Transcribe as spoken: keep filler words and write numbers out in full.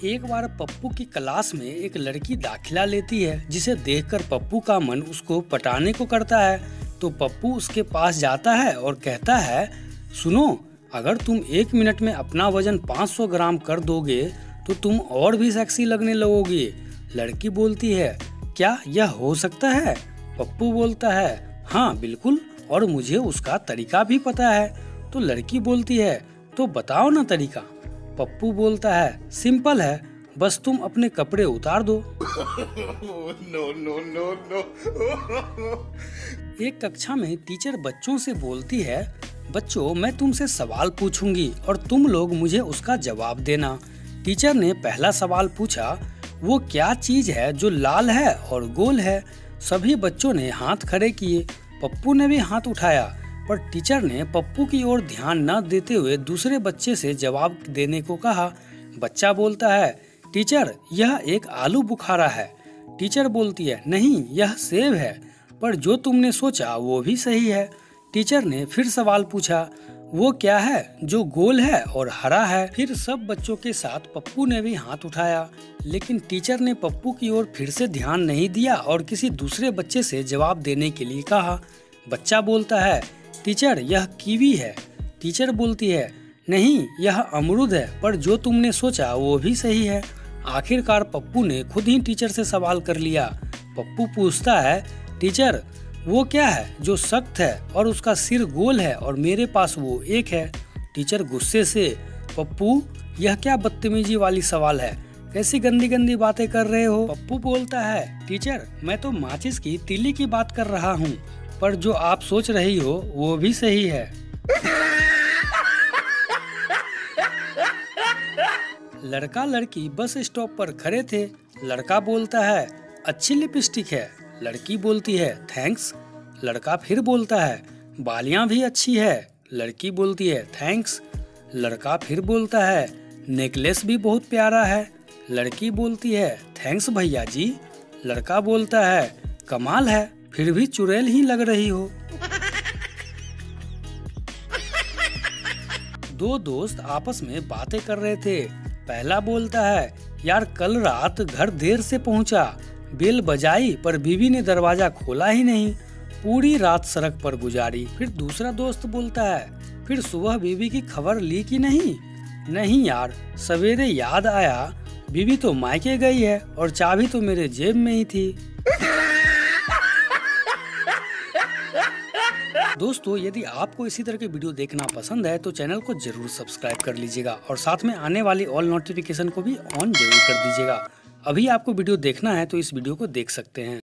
एक बार पप्पू की क्लास में एक लड़की दाखिला लेती है, जिसे देखकर पप्पू का मन उसको पटाने को करता है। तो पप्पू उसके पास जाता है और कहता है, सुनो, अगर तुम एक मिनट में अपना वजन पाँच सौ ग्राम कर दोगे तो तुम और भी सेक्सी लगने लगोगी। लड़की बोलती है, क्या यह हो सकता है? पप्पू बोलता है, हाँ बिल्कुल, और मुझे उसका तरीका भी पता है। तो लड़की बोलती है, तो बताओ ना तरीका। पप्पू बोलता है, सिंपल है, बस तुम अपने कपड़े उतार दो। No no no no. एक कक्षा में टीचर बच्चों से बोलती है, बच्चों मैं तुमसे सवाल पूछूंगी और तुम लोग मुझे उसका जवाब देना। टीचर ने पहला सवाल पूछा, वो क्या चीज है जो लाल है और गोल है? सभी बच्चों ने हाथ खड़े किए। पप्पू ने भी हाथ उठाया, पर टीचर ने पप्पू की ओर ध्यान न देते हुए दूसरे बच्चे से जवाब देने को कहा। बच्चा बोलता है, टीचर यह एक आलू बुखारा है। टीचर बोलती है, नहीं यह सेब है, पर जो तुमने सोचा वो भी सही है। टीचर ने फिर सवाल पूछा, वो क्या है जो गोल है और हरा है? फिर सब बच्चों के साथ पप्पू ने भी हाथ उठाया, लेकिन टीचर ने पप्पू की ओर फिर से ध्यान नहीं दिया और किसी दूसरे बच्चे से जवाब देने के लिए कहा। बच्चा बोलता है, टीचर यह कीवी है। टीचर बोलती है, नहीं यह अमरूद है, पर जो तुमने सोचा वो भी सही है। आखिरकार पप्पू ने खुद ही टीचर से सवाल कर लिया। पप्पू पूछता है, टीचर वो क्या है जो सख्त है और उसका सिर गोल है और मेरे पास वो एक है? टीचर गुस्से से, पप्पू यह क्या बदतमीजी वाली सवाल है, कैसी गंदी गंदी बातें कर रहे हो? पप्पू बोलता है, टीचर मैं तो माचिस की तीली की बात कर रहा हूँ, पर जो आप सोच रही हो वो भी सही है। लड़का लड़की बस स्टॉप पर खड़े थे। लड़का बोलता है, अच्छी लिपस्टिक है। लड़की बोलती है, थैंक्स। लड़का फिर बोलता है, बालियां भी अच्छी है। लड़की बोलती है, थैंक्स। लड़का फिर बोलता है, नेकलेस भी बहुत प्यारा है। लड़की बोलती है, थैंक्स भैया जी। लड़का बोलता है, कमाल है, फिर भी चुड़ैल ही लग रही हो। दो दोस्त आपस में बातें कर रहे थे। पहला बोलता है, यार कल रात घर देर से पहुंचा, बेल बजाई पर बीवी ने दरवाजा खोला ही नहीं, पूरी रात सड़क पर गुजारी। फिर दूसरा दोस्त बोलता है, फिर सुबह बीवी की खबर ली कि नहीं? नहीं यार, सवेरे याद आया बीवी तो मायके गई है और चाबी तो मेरे जेब में ही थी। दोस्तों, यदि आपको इसी तरह के वीडियो देखना पसंद है तो चैनल को जरूर सब्सक्राइब कर लीजिएगा और साथ में आने वाली ऑल नोटिफिकेशन को भी ऑन जरूर कर दीजिएगा। अभी आपको वीडियो देखना है तो इस वीडियो को देख सकते हैं।